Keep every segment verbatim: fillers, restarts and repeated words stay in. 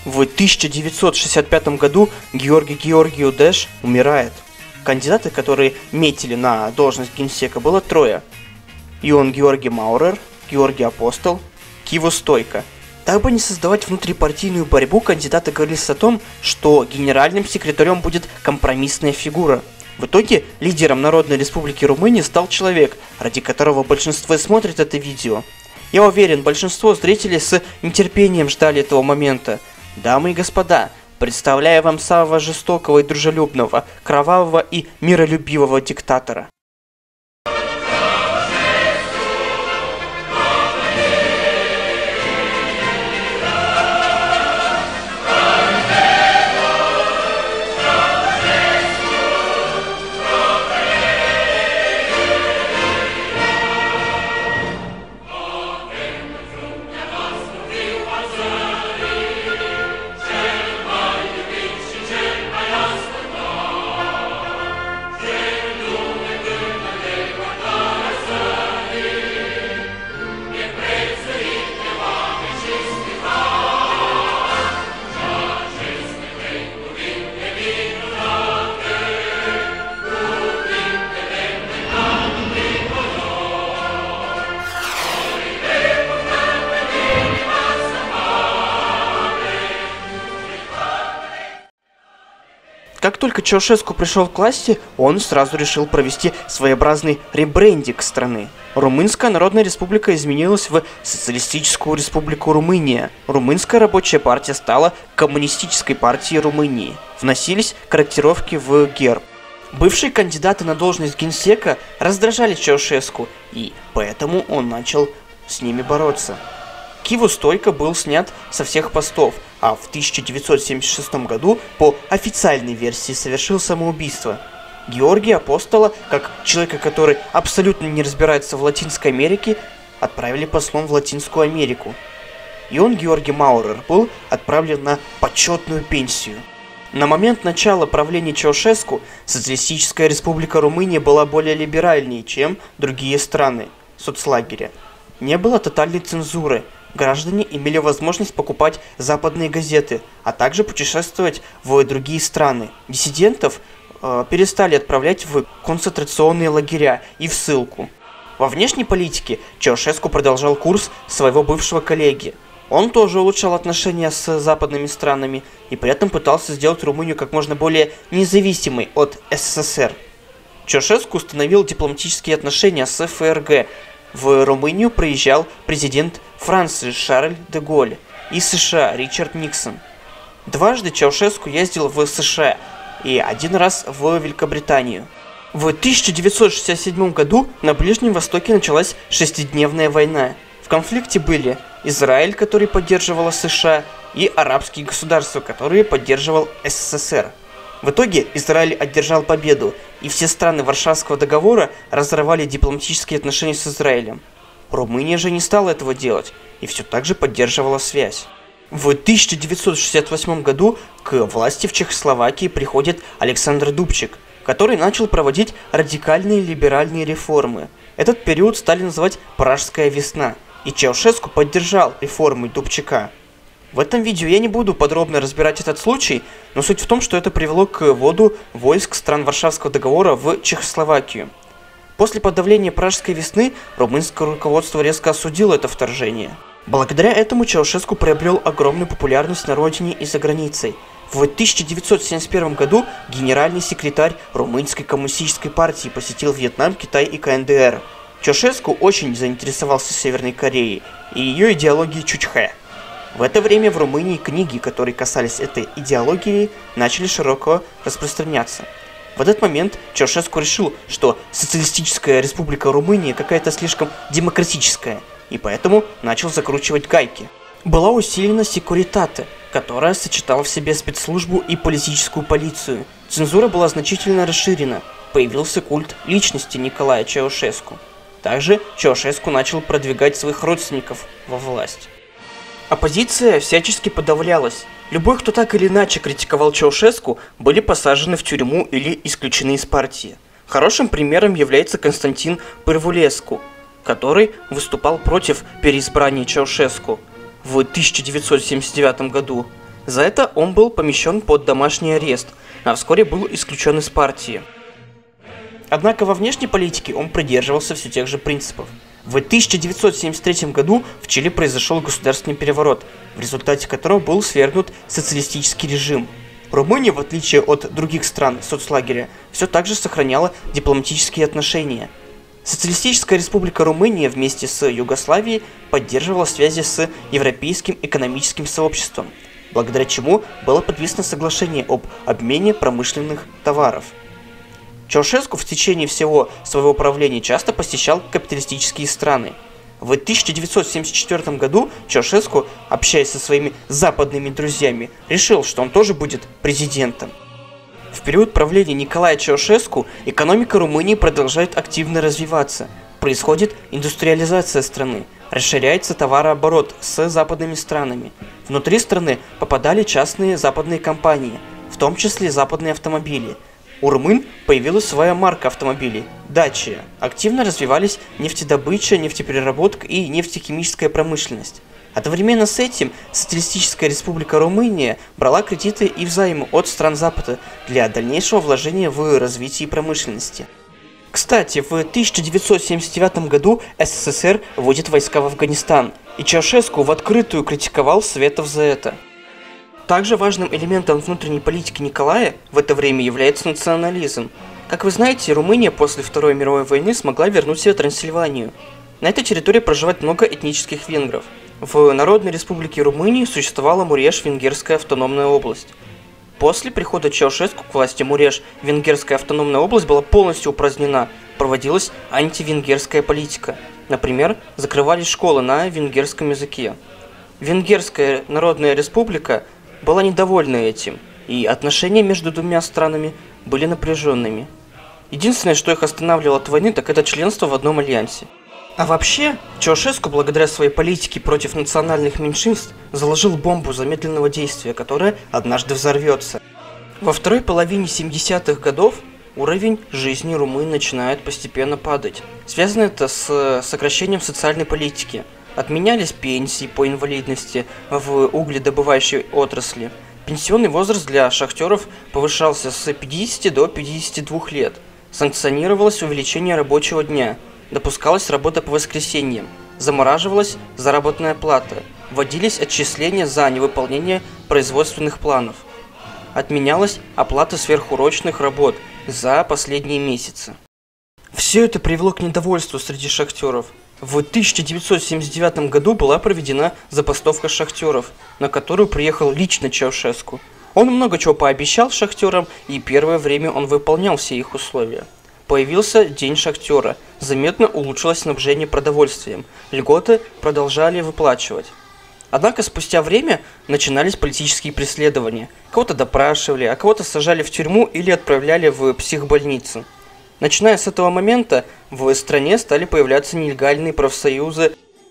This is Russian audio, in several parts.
В тысяча девятьсот шестьдесят пятом году Георгий Георгиевич Дэш умирает. Кандидаты, которые метили на должность генсека, было трое. Иоанн Георгий Маурер, Георгий Апостол, Киво Стойко. Дабы не создавать внутрипартийную борьбу, кандидаты говорились о том, что генеральным секретарем будет компромиссная фигура. В итоге лидером Народной Республики Румыния стал человек, ради которого большинство смотрит это видео. Я уверен, большинство зрителей с нетерпением ждали этого момента. Дамы и господа, представляю вам самого жестокого и дружелюбного, кровавого и миролюбивого диктатора. Как только Чаушеску пришел к власти, он сразу решил провести своеобразный ребрендинг страны. Румынская Народная Республика изменилась в Социалистическую Республику Румыния. Румынская рабочая партия стала Коммунистической партией Румынии. Вносились корректировки в герб. Бывшие кандидаты на должность генсека раздражали Чаушеску, и поэтому он начал с ними бороться. Киво Стойко был снят со всех постов, а в тысяча девятьсот семьдесят шестом году по официальной версии совершил самоубийство. Георгия Апостола, как человека, который абсолютно не разбирается в Латинской Америке, отправили послом в Латинскую Америку. Иоанн Георгий Маурер был отправлен на почетную пенсию. На момент начала правления Чаушеску Социалистическая Республика Румыния была более либеральнее, чем другие страны соцлагеря. Не было тотальной цензуры. Граждане имели возможность покупать западные газеты, а также путешествовать в другие страны. Диссидентов э, перестали отправлять в концентрационные лагеря и в ссылку. Во внешней политике Чаушеску продолжал курс своего бывшего коллеги. Он тоже улучшал отношения с западными странами и при этом пытался сделать Румынию как можно более независимой от СССР. Чаушеску установил дипломатические отношения с ФРГ. В Румынию приезжал президент Франции Шарль де Голль и США Ричард Никсон. Дважды Чаушеску ездил в США и один раз в Великобританию. В тысяча девятьсот шестьдесят седьмом году на Ближнем Востоке началась шестидневная война. В конфликте были Израиль, который поддерживала США, и арабские государства, которые поддерживал СССР. В итоге Израиль одержал победу, и все страны Варшавского договора разорвали дипломатические отношения с Израилем. Румыния же не стала этого делать, и все так же поддерживала связь. В тысяча девятьсот шестьдесят восьмом году к власти в Чехословакии приходит Александр Дубчик, который начал проводить радикальные либеральные реформы. Этот период стали называть «Пражская весна», и Чаушеску поддержал реформы Дубчика. В этом видео я не буду подробно разбирать этот случай, но суть в том, что это привело к вводу войск стран Варшавского договора в Чехословакию. После подавления Пражской весны румынское руководство резко осудило это вторжение. Благодаря этому Чаушеску приобрел огромную популярность на родине и за границей. В тысяча девятьсот семьдесят первом году генеральный секретарь Румынской коммунистической партии посетил Вьетнам, Китай и КНДР. Чаушеску очень заинтересовался Северной Кореей и ее идеологией Чучхэ. В это время в Румынии книги, которые касались этой идеологии, начали широко распространяться. В этот момент Чаушеску решил, что Социалистическая Республика Румыния какая-то слишком демократическая, и поэтому начал закручивать гайки. Была усилена секуритате, которая сочетала в себе спецслужбу и политическую полицию. Цензура была значительно расширена. Появился культ личности Николая Чаушеску. Также Чаушеску начал продвигать своих родственников во власть. Оппозиция всячески подавлялась. Любой, кто так или иначе критиковал Чаушеску, были посажены в тюрьму или исключены из партии. Хорошим примером является Константин Пырвулеску, который выступал против переизбрания Чаушеску в тысяча девятьсот семьдесят девятом году. За это он был помещен под домашний арест, а вскоре был исключен из партии. Однако во внешней политике он придерживался все тех же принципов. В тысяча девятьсот семьдесят третьем году в Чили произошел государственный переворот, в результате которого был свергнут социалистический режим. Румыния, в отличие от других стран соцлагеря, все так же сохраняла дипломатические отношения. Социалистическая республика Румыния вместе с Югославией поддерживала связи с Европейским экономическим сообществом, благодаря чему было подписано соглашение об обмене промышленных товаров. Чаушеску в течение всего своего правления часто посещал капиталистические страны. В тысяча девятьсот семьдесят четвёртом году Чаушеску, общаясь со своими западными друзьями, решил, что он тоже будет президентом. В период правления Николая Чаушеску экономика Румынии продолжает активно развиваться. Происходит индустриализация страны, расширяется товарооборот с западными странами. Внутри страны попадали частные западные компании, в том числе западные автомобили. У румын появилась своя марка автомобилей – Dacia. Активно развивались нефтедобыча, нефтепереработка и нефтехимическая промышленность. Одновременно с этим Социалистическая Республика Румыния брала кредиты и взаймы от стран Запада для дальнейшего вложения в развитие промышленности. Кстати, в тысяча девятьсот семьдесят девятом году СССР вводит войска в Афганистан, и Чаушеску в открытую критиковал Советов за это. Также важным элементом внутренней политики Николая в это время является национализм. Как вы знаете, Румыния после Второй мировой войны смогла вернуть себе Трансильванию. На этой территории проживает много этнических венгров. В Народной Республике Румынии существовала Муреш-Венгерская автономная область. После прихода Чаушеску к власти Муреш-Венгерская автономная область была полностью упразднена, проводилась антивенгерская политика. Например, закрывались школы на венгерском языке. Венгерская Народная Республика была недовольна этим, и отношения между двумя странами были напряженными. Единственное, что их останавливало от войны, так это членство в одном альянсе. А вообще, Чаушеску, благодаря своей политике против национальных меньшинств, заложил бомбу замедленного действия, которая однажды взорвется. Во второй половине семидесятых годов уровень жизни румын начинает постепенно падать. Связано это с сокращением социальной политики. Отменялись пенсии по инвалидности в угледобывающей отрасли. Пенсионный возраст для шахтеров повышался с пятидесяти до пятидесяти двух лет. Санкционировалось увеличение рабочего дня. Допускалась работа по воскресеньям. Замораживалась заработная плата. Вводились отчисления за невыполнение производственных планов. Отменялась оплата сверхурочных работ за последние месяцы. Все это привело к недовольству среди шахтеров. В тысяча девятьсот семьдесят девятом году была проведена забастовка шахтеров, на которую приехал лично Чаушеску. Он много чего пообещал шахтерам, и первое время он выполнял все их условия. Появился День шахтера, заметно улучшилось снабжение продовольствием, льготы продолжали выплачивать. Однако спустя время начинались политические преследования. Кого-то допрашивали, а кого-то сажали в тюрьму или отправляли в психбольницу. Начиная с этого момента в стране стали появляться нелегальные профсоюзы.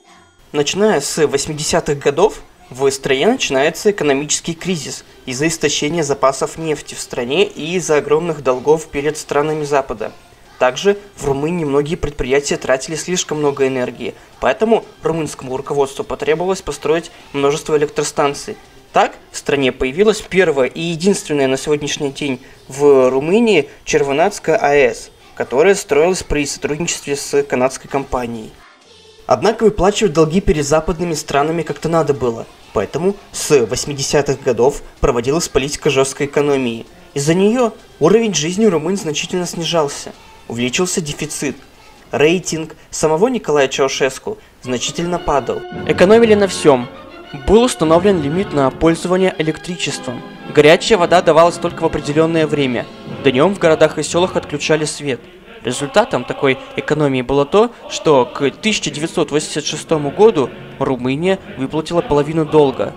Начиная с восьмидесятых годов в стране начинается экономический кризис из-за истощения запасов нефти в стране и из-за огромных долгов перед странами Запада. Также в Румынии многие предприятия тратили слишком много энергии, поэтому румынскому руководству потребовалось построить множество электростанций. Так в стране появилась первая и единственная на сегодняшний день в Румынии Червонатская АЭС, которая строилась при сотрудничестве с канадской компанией. Однако выплачивать долги перед западными странами как-то надо было, поэтому с восьмидесятых годов проводилась политика жесткой экономии. Из-за нее уровень жизни румын значительно снижался, увеличился дефицит. Рейтинг самого Николая Чаушеску значительно падал. Экономили на всем. Был установлен лимит на пользование электричеством. Горячая вода давалась только в определенное время. Днем в городах и селах отключали свет. Результатом такой экономии было то, что к тысяча девятьсот восемьдесят шестому году Румыния выплатила половину долга.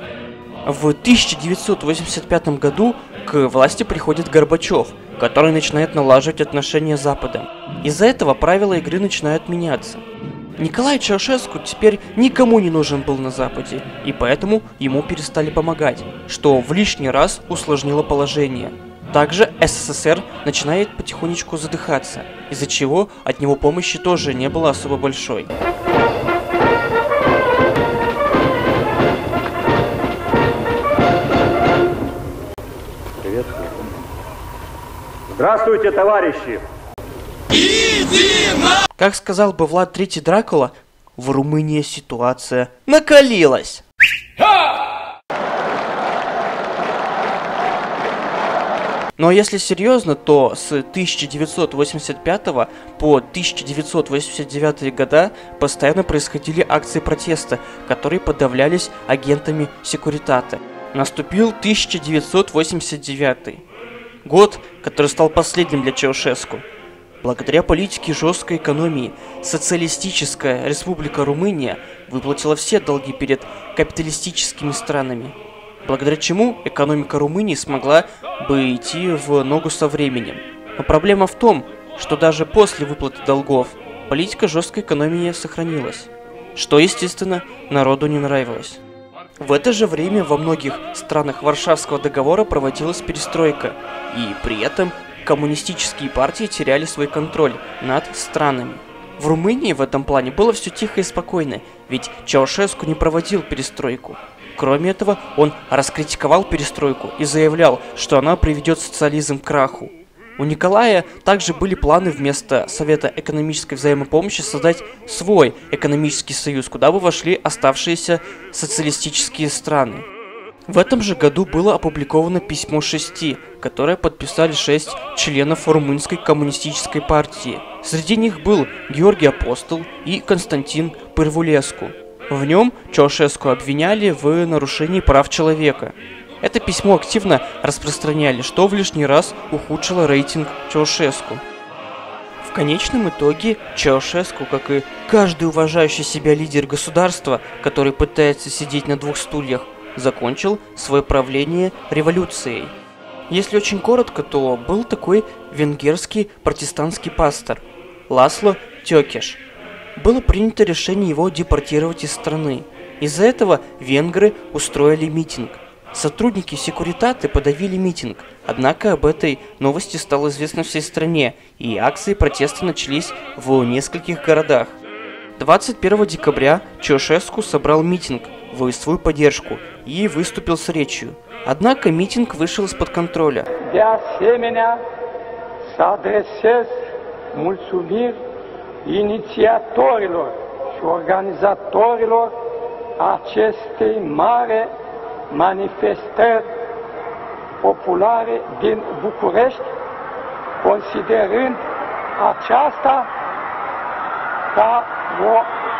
В тысяча девятьсот восемьдесят пятом году к власти приходит Горбачев, который начинает налаживать отношения с Западом. Из-за этого правила игры начинают меняться. Николай Чаушеску теперь никому не нужен был на Западе, и поэтому ему перестали помогать, что в лишний раз усложнило положение. Также СССР начинает потихонечку задыхаться, из-за чего от него помощи тоже не было особо большой. Здравствуйте, товарищи! Как сказал бы Влад Третий Дракула, в Румынии ситуация накалилась. Но если серьезно, то с тысяча девятьсот восемьдесят пятого по тысяча девятьсот восемьдесят девятый года постоянно происходили акции протеста, которые подавлялись агентами Секуритата. Наступил тысяча девятьсот восемьдесят девятый год, который стал последним для Чаушеску. Благодаря политике жесткой экономии, социалистическая республика Румыния выплатила все долги перед капиталистическими странами, благодаря чему экономика Румынии смогла бы идти в ногу со временем. Но проблема в том, что даже после выплаты долгов политика жесткой экономии сохранилась, что, естественно, народу не нравилось. В это же время во многих странах Варшавского договора проводилась перестройка, и при этом коммунистические партии теряли свой контроль над странами. В Румынии в этом плане было все тихо и спокойно, ведь Чаушеску не проводил перестройку. Кроме этого, он раскритиковал перестройку и заявлял, что она приведет социализм к краху. У Николая также были планы вместо Совета экономической взаимопомощи создать свой экономический союз, куда бы вошли оставшиеся социалистические страны. В этом же году было опубликовано письмо шести, которое подписали шесть членов Румынской коммунистической партии. Среди них был Георгий Апостол и Константин Пырвулеску. В нем Чаушеску обвиняли в нарушении прав человека. Это письмо активно распространяли, что в лишний раз ухудшило рейтинг Чаушеску. В конечном итоге Чаушеску, как и каждый уважающий себя лидер государства, который пытается сидеть на двух стульях, закончил свое правление революцией. Если очень коротко, то был такой венгерский протестантский пастор Ласло Тёкеш. Было принято решение его депортировать из страны. Из-за этого венгры устроили митинг. Сотрудники Секуритаты подавили митинг, однако об этой новости стало известно всей стране, и акции протеста начались в нескольких городах. двадцать первого декабря Чаушеску собрал mítинг в свою поддержку и выступил с речью. Однако митинг вышел из-под контроля. De asemenea, să adresez mulțumiri inițiatorilor și organizatorilor acestei mari manifestări populare din București, considerând aceasta ca o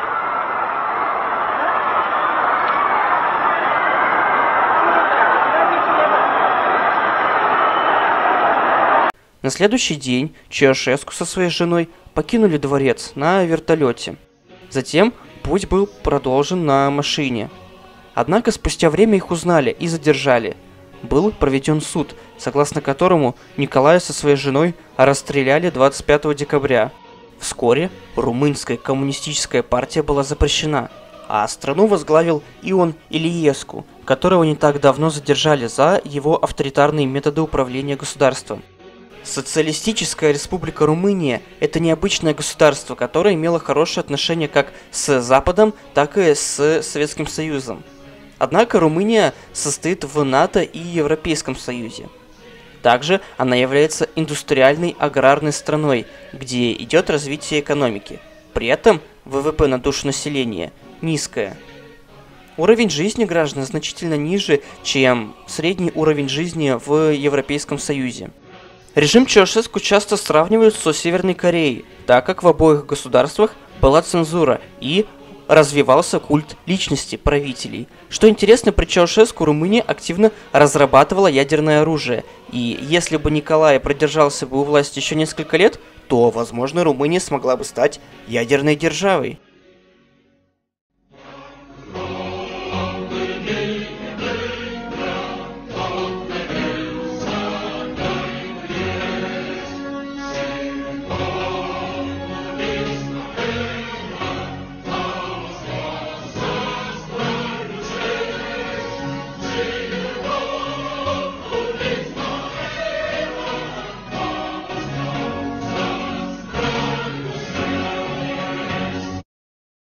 На следующий день Чаушеску со своей женой покинули дворец на вертолете. Затем путь был продолжен на машине. Однако спустя время их узнали и задержали. Был проведен суд, согласно которому Николая со своей женой расстреляли двадцать пятого декабря. Вскоре румынская коммунистическая партия была запрещена, а страну возглавил Ион Илиеску, которого не так давно задержали за его авторитарные методы управления государством. Социалистическая республика Румыния – это необычное государство, которое имело хорошие отношения как с Западом, так и с Советским Союзом. Однако Румыния состоит в НАТО и Европейском Союзе. Также она является индустриальной аграрной страной, где идет развитие экономики. При этом ВВП на душу населения низкое. Уровень жизни граждан значительно ниже, чем средний уровень жизни в Европейском Союзе. Режим Чаушеску часто сравнивают со Северной Кореей, так как в обоих государствах была цензура и развивался культ личности правителей. Что интересно, при Чаушеску Румыния активно разрабатывала ядерное оружие, и если бы Николай продержался бы у власти еще несколько лет, то, возможно, Румыния смогла бы стать ядерной державой.